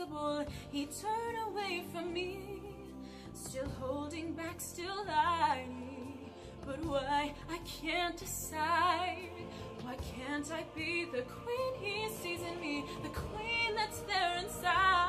impossible. He turned away from me, still holding back, still lying. But why? I can't decide. Why can't I be the queen he sees in me, the queen that's there inside?